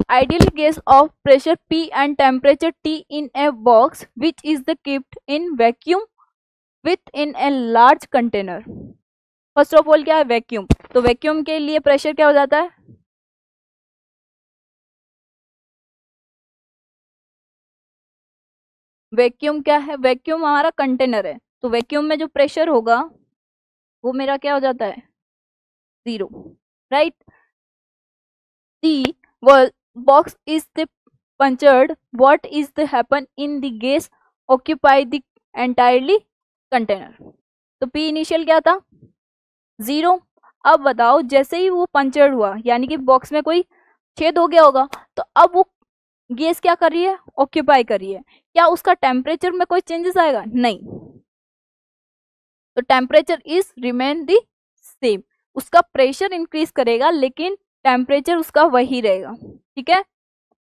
ideal gas of pressure P and temperature T in a box which is the kept in vacuum within a large container. First of all क्या है, vacuum. तो vacuum के लिए pressure क्या हो जाता है, वैक्यूम क्या है, वैक्यूम हमारा कंटेनर है. तो वैक्यूम में जो प्रेशर होगा वो मेरा क्या हो जाता है, 0. Right. The box is the punctured, what is the happen in the gas occupy the entirely container. तो P इनिशियल क्या था, 0. अब बताओ जैसे ही वो पंचर्ड हुआ यानी कि बॉक्स में कोई छेद हो गया होगा, तो अब वो गैस क्या कर रही है, ऑक्यूपाई कर रही है. क्या उसका टेम्परेचर में कोई चेंजेस आएगा, नहीं. तो temperature is remain the same. उसका प्रेशर इंक्रीज करेगा लेकिन टेम्परेचर उसका वही रहेगा. ठीक है.